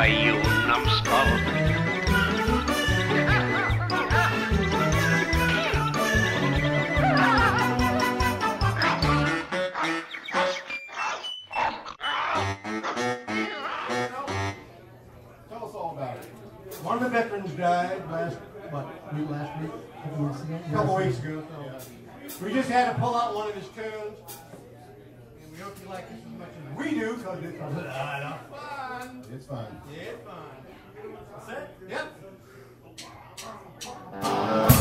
Why, you numbskull. Tell us all about it. One of the veterans died last week? A couple weeks ago. We just had to pull out one of his tunes. And we hope you like this as much as we do, because it's fun. It's fun. Yeah, it's fun. That's it? Yep.